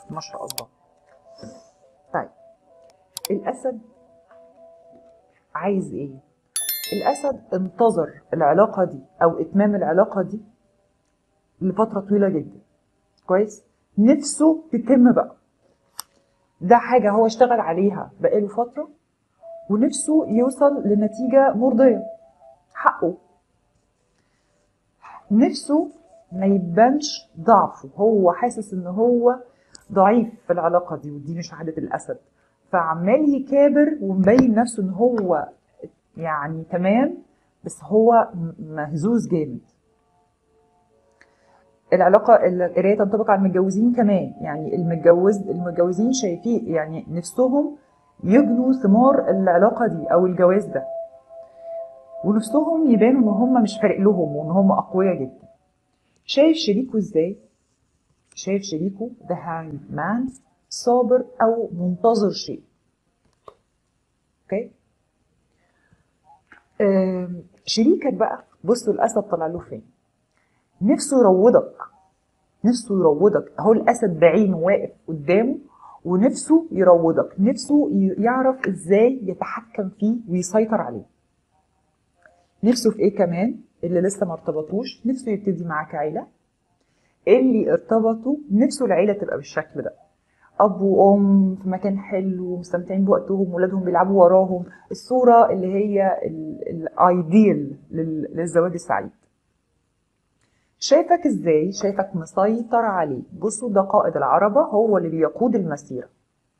ما شاء الله. طيب الاسد عايز ايه؟ الاسد انتظر العلاقه دي او اتمام العلاقه دي لفتره طويله جدا. كويس؟ نفسه تتم بقى. ده حاجه هو اشتغل عليها بقاله فتره ونفسه يوصل لنتيجه مرضيه. حقه. نفسه ما يبانش ضعفه، هو حاسس ان هو ضعيف في العلاقه دي، ودي مش عاده الاسد. فعمال يكابر ومبين نفسه ان هو يعني تمام، بس هو مهزوز جامد. العلاقه القرايه تنطبق على المتجوزين كمان، يعني المتجوزين شايفين يعني نفسهم يجنوا ثمار العلاقه دي او الجواز ده، ونفسهم يبانوا ان هم مش فارق لهم وان هم اقوياء جدا. شايف شريكه ازاي؟ شايف شريكه the hanged man صابر او منتظر شيء. اوكي؟ شريكك بقى بصوا الاسد طلع له فين. نفسه يروضك، نفسه يروضك. اهو الاسد بعينه واقف قدامه ونفسه يروضك، نفسه يعرف ازاي يتحكم فيه ويسيطر عليه. نفسه في ايه كمان؟ اللي لسه ما ارتبطوش نفسه يبتدي معاك عيله، اللي ارتبطوا نفسه العيله تبقى بالشكل ده، اب وام في مكان حلو ومستمتعين بوقتهم، ولادهم بيلعبوا وراهم، الصوره اللي هي الايديال للزواج السعيد. شايفك ازاي؟ شايفك مسيطر عليه. بصوا ده قائد العربه، هو اللي بيقود المسيره.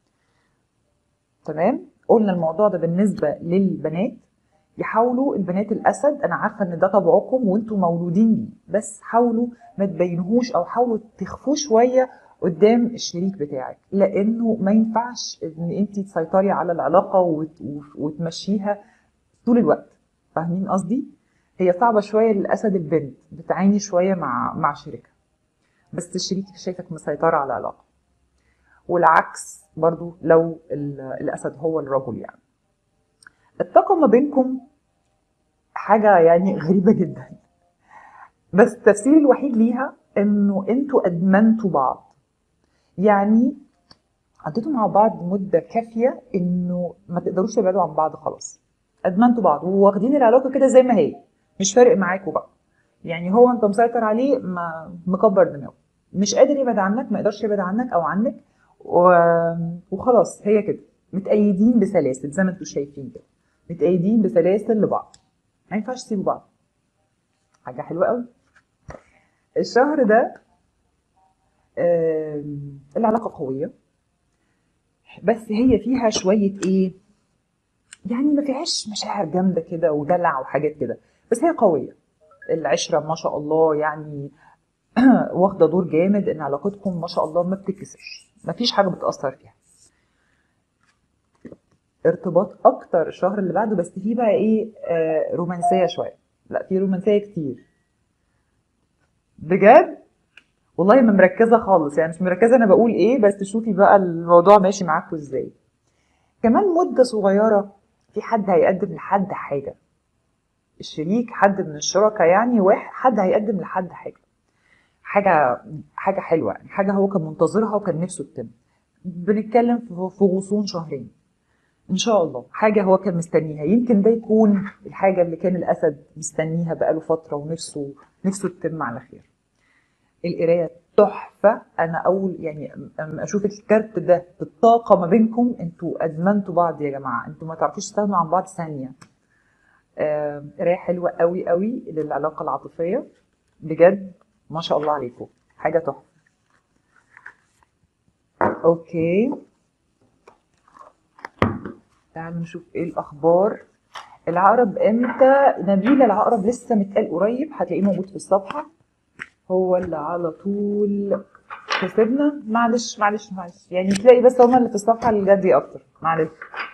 تمام؟ قلنا الموضوع ده بالنسبه للبنات. يحاولوا البنات الاسد، انا عارفه ان ده طبعكم وانتم مولودين بيه، بس حاولوا ما تبينهوش او حاولوا تخفوه شويه قدام الشريك بتاعك، لانه ما ينفعش ان انت تسيطري على العلاقه وتمشيها طول الوقت. فاهمين قصدي؟ هي صعبه شويه للاسد، البنت بتعاني شويه مع شريكها، بس الشريك شايفك مسيطره على العلاقه. والعكس برضو لو الاسد هو الرجل. يعني الطاقه ما بينكم حاجه يعني غريبه جدا، بس التفسير الوحيد ليها انه انتوا ادمنتوا بعض. يعني قضيتوا مع بعض مده كافيه انه ما تقدروش تبعدوا عن بعض خلاص. ادمنتوا بعض وواخدين العلاقه كده زي ما هي، مش فارق معاكوا بقى. يعني هو انت مسيطر عليه، مكبر دماغه، مش قادر يبعد عنك، ما يقدرش يبعد عنك او عنك، وخلاص هي كده. متأيدين بسلاسل زي ما انتوا شايفين كده، متأيدين بسلاسل لبعض، ما ينفعش تسيبوا بعض. حاجه حلوه قوي. الشهر ده العلاقة قوية، بس هي فيها شوية ايه، يعني ما فيهاش مشاعر جامدة كده ودلع وحاجات كده، بس هي قوية. العشرة ما شاء الله يعني واخدة دور جامد ان علاقتكم ما شاء الله ما بتتكسرش، ما فيش حاجة بتأثر فيها. ارتباط اكتر الشهر اللي بعده، بس فيه بقى ايه رومانسية شوية. لا في رومانسية كتير بجد والله، ما مركزة خالص، يعني مش مركزة انا بقول ايه، بس شوفي بقى الموضوع ماشي معاكم ازاي. كمان مدة صغيرة في حد هيقدم لحد حاجة، الشريك حد من الشركاء يعني، واحد حد هيقدم لحد حاجة حلوة، يعني حاجة هو كان منتظرها وكان نفسه تتم. بنتكلم في غصون شهرين ان شاء الله، حاجة هو كان مستنيها. يمكن ده يكون الحاجة اللي كان الأسد مستنيها بقاله فترة ونفسه تتم على خير. القراية تحفة. أنا أول يعني أما أشوف الكارت ده بالطاقة ما بينكم، أنتوا أدمنتوا بعض يا جماعة، أنتوا ما تعرفوش تستغنوا عن بعض ثانية. قراية حلوة قوي قوي للعلاقة العاطفية، بجد ما شاء الله عليكم، حاجة تحفة. أوكي تعالوا نشوف إيه الأخبار. العقرب امتى؟ نبيل العقرب لسه متقال قريب، هتلاقيه موجود في الصفحة. هو اللي على طول كسبنا. معلش يعني تلاقي بس هما اللي في الصفحة الجدي أكتر، معلش.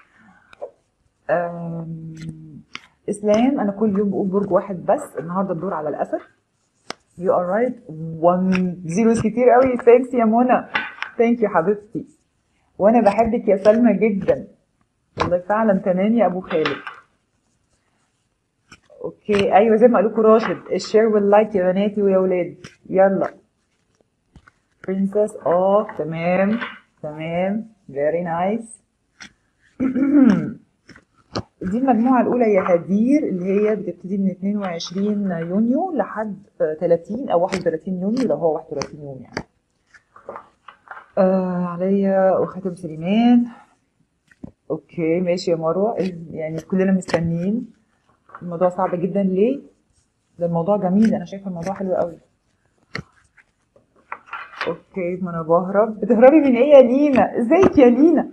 إسلام أنا كل يوم بقول برج واحد بس، النهاردة الدور على الأسد. You are right. 1 zeros كتير قوي. thanks يا منى، thank you حبيبتي، وأنا بحبك يا سلمى جدا والله فعلا. تمام يا أبو خالد. اوكي ايوه زي ما قالوا لكم راشد، الشير واللايك يا بناتي ويا ولاد. يلا برنسس، تمام تمام، very nice. دي المجموعة الأولى يا هدير، اللي هي بتبتدي من 22 يونيو لحد 30 أو 31 يونيو لو هو 31 يوم يعني. عليا وخاتم سليمان. اوكي ماشي يا مروة، يعني كلنا مستنيين. الموضوع صعب جدا ليه؟ ده الموضوع جميل، انا شايفه الموضوع حلو قوي. اوكي، ما انا بهرب. بتهربي من ايه يا لينا؟ ازيك يا لينا؟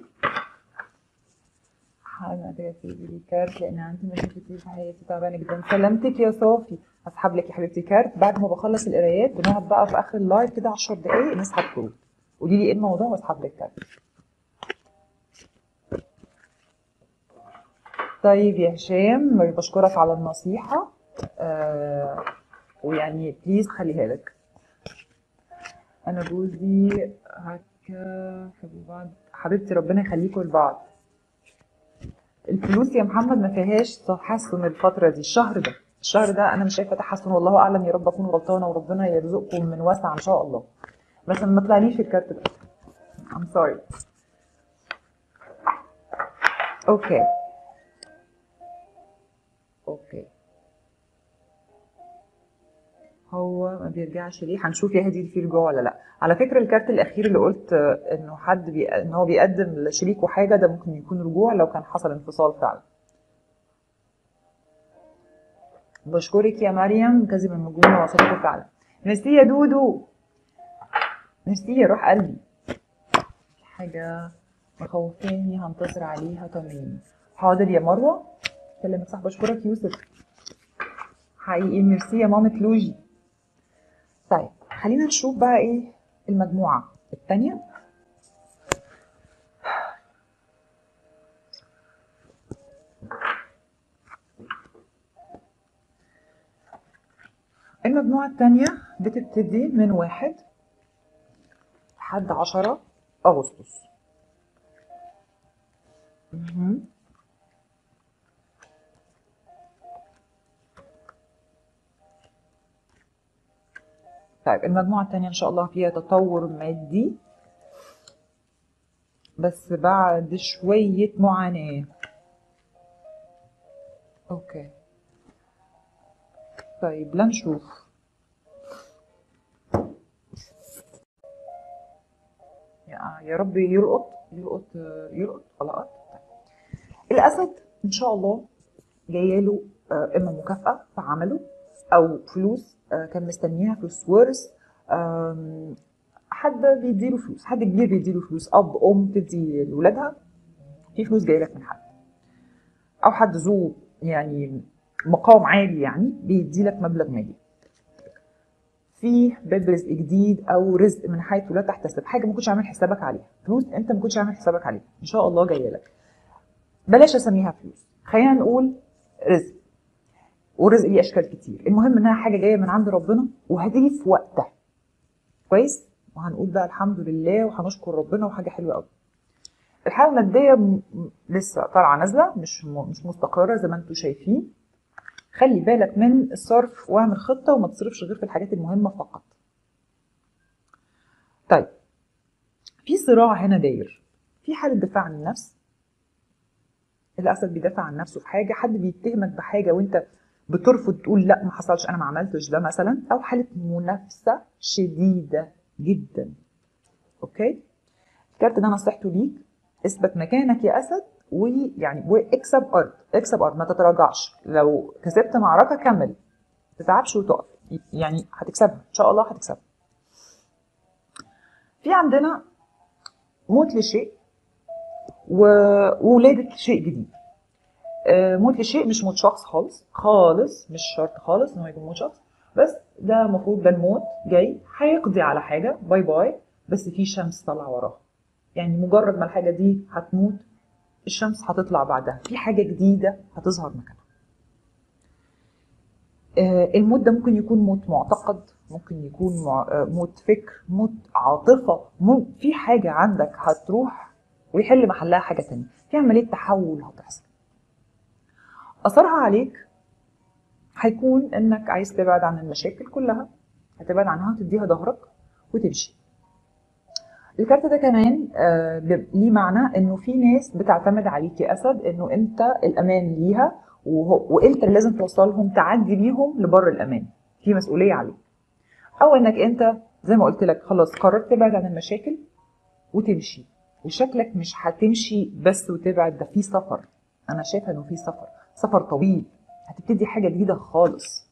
حاضر تجيبي لي كارت لان عندي مشاكل كتير في حياتي، تعبانه جدا. سلامتك يا صافي. هسحب لك يا حبيبتي كارت بعد ما بخلص القرايات. بنقعد بقى في اخر اللايف كده 10 دقايق نسحب كروت. قولي لي ايه الموضوع واسحب لك كارت. طيب يا هشام، بشكرك على النصيحه. ويعني بليز خليها لك. انا جوزي هكا حبوا بعض. حبيبتي ربنا يخليكم لبعض. الفلوس يا محمد ما فيهاش تحسن الفتره دي. الشهر ده انا مش شايفه تحسن، والله اعلم، يا رب اكون غلطانه وربنا يرزقكم من واسع ان شاء الله. بس ما طلعليش الكارت ده. I'm sorry. اوكي اوكي. هو ما بيرجعش ليه؟ هنشوف يا هدي في رجوع ولا لا. على فكره الكارت الاخير اللي قلت انه ان هو بيقدم لشريكه حاجه، ده ممكن يكون رجوع لو كان حصل انفصال فعلا. بشكرك يا مريم، كذب النجوم وصدقوا فعلا. ميرسي يا دودو، ميرسي يا روح قلبي. في حاجه مخوفاني هنتصر عليها، طمنيني. حاضر يا مروه، كلمك صح. بشكرك يوسف حقيقي. ميرسي يا مامة لوجي. طيب خلينا نشوف بقى ايه المجموعه الثانيه. المجموعة التانية بتبتدي من 1 لحد 10 أغسطس. طيب المجموعة التانية إن شاء الله فيها تطور مادي، بس بعد شوية معاناة. أوكي طيب لنشوف. يا رب يلقط يلقط يلقط لقط. الأسد إن شاء الله جايله إما مكافأة في عمله أو فلوس كان مستنيها، فلوس ورث، حد بيديله فلوس، حد كبير بيديله فلوس، أب أم تدي لولادها، في فلوس جايلك من حد، أو حد ذو يعني مقام عالي يعني بيدي لك مبلغ مالي. في باب رزق جديد او رزق من حيث لا تحتسب، حاجه ما كنتش عامل حسابك عليها، فلوس انت ما كنتش عامل حسابك عليها ان شاء الله جايه لك. بلاش اسميها فلوس، خلينا نقول رزق. والرزق ليه اشكال كتير، المهم انها حاجه جايه من عند ربنا وهتيجي في وقتها. كويس، وهنقول بقى الحمد لله وهنشكر ربنا وحاجه حلوه قوي. الحاله الماديه لسه طالعه نازله، مش مستقره زي ما انتم شايفين. خلي بالك من الصرف واعمل خطه وما تصرفش غير في الحاجات المهمه فقط. طيب في صراع هنا داير، في حاله دفاع عن النفس. الاسد بيدافع عن نفسه في حاجه، حد بيتهمك بحاجه وانت بترفض تقول لا ما حصلش انا ما عملتش ده مثلا، او حاله منافسه شديده جدا. اوكي، الكارت ده نصيحته ليك، اثبت مكانك يا اسد، ويعني واكسب ارض، اكسب ارض، ما تتراجعش. لو كسبت معركه كمل، ما تتعبش وتقف، يعني هتكسبها ان شاء الله هتكسبها. في عندنا موت لشيء وولادة شيء جديد. موت لشيء مش موت شخص خالص خالص، مش شرط خالص ان هو يكون موت شخص، بس ده المفروض ده الموت جاي هيقضي على حاجه، باي باي، بس في شمس طالعه وراها. يعني مجرد ما الحاجه دي هتموت الشمس هتطلع بعدها، في حاجه جديده هتظهر مكانها. الموت ده ممكن يكون موت معتقد، ممكن يكون موت فكر، موت عاطفه، في حاجه عندك هتروح ويحل محلها حاجه تانية، في عمليه تحول هتحصل. اثرها عليك هيكون انك عايز تبعد عن المشاكل كلها، هتبعد عنها وتديها ظهرك وتمشي. الكارت ده كمان ليه معنى انه في ناس بتعتمد عليك يا اسد، انه انت الامان ليها، وانت اللي لازم توصلهم تعدي بيهم لبر الامان، في مسؤوليه عليك. او انك انت زي ما قلت لك خلاص قررت تبعد عن المشاكل وتمشي، وشكلك مش هتمشي بس وتبعد، ده في سفر. انا شايفه انه في سفر طويل، هتبتدي حاجه جديده خالص.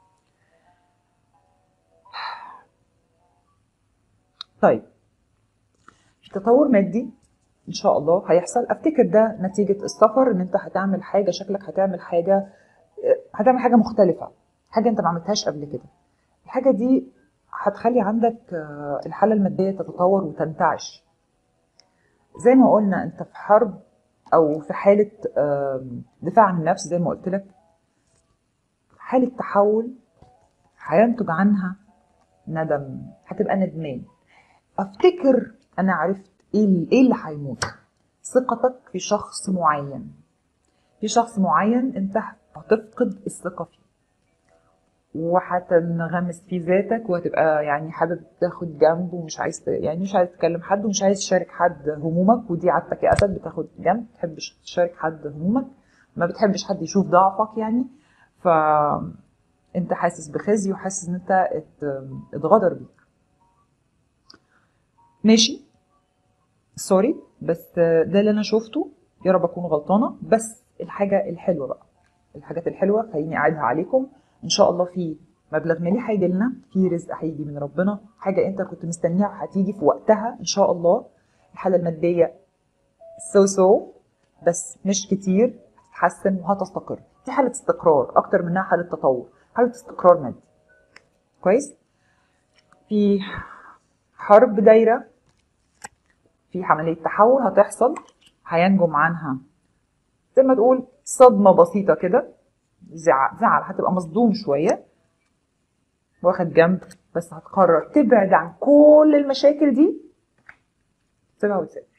طيب في تطور مادي ان شاء الله هيحصل، افتكر ده نتيجه السفر، ان انت هتعمل حاجه، شكلك هتعمل حاجه مختلفه، حاجه انت ما عملتهاش قبل كده. الحاجه دي هتخلي عندك الحاله الماديه تتطور وتنتعش. زي ما قلنا انت في حرب او في حاله دفاع عن النفس، زي ما قلت لك حاله تحول هينتج عنها ندم، هتبقى ندمان. افتكر انا عرفت ايه اللي هيموت، ثقتك في شخص معين، في شخص معين انت هتفقد الثقه فيه، وهتنغمس في ذاتك، وهتبقى يعني حابب تاخد جنب، ومش عايز يعني مش عايز تكلم حد، ومش عايز تشارك حد همومك. ودي عادتك يا اسد، بتاخد جنب، ما بتحبش تشارك حد همومك، ما بتحبش حد يشوف ضعفك يعني. فانت حاسس بخزي، وحاسس ان انت اتغدر بيك. ماشي، سوري، بس ده اللي انا شفته، يا رب اكون غلطانه. بس الحاجه الحلوه بقى، الحاجات الحلوه خليني اعيدها عليكم. ان شاء الله في مبلغ مالي هيجي لنا، في رزق هيجي من ربنا، حاجه انت كنت مستنيها وهتيجي في وقتها ان شاء الله. الحاله الماديه سو بس مش كتير، هتتحسن وهتستقر. دي حاله استقرار اكتر منها حاله تطور، حاله استقرار مادي. كويس. في حرب دايره، في عمليه تحول هتحصل، هينجم عنها زي ما تقول صدمة بسيطة كده، زعل، هتبقى مصدوم شوية، واخد جنب، بس هتقرر تبعد عن كل المشاكل دي، سيبها وتسيبها.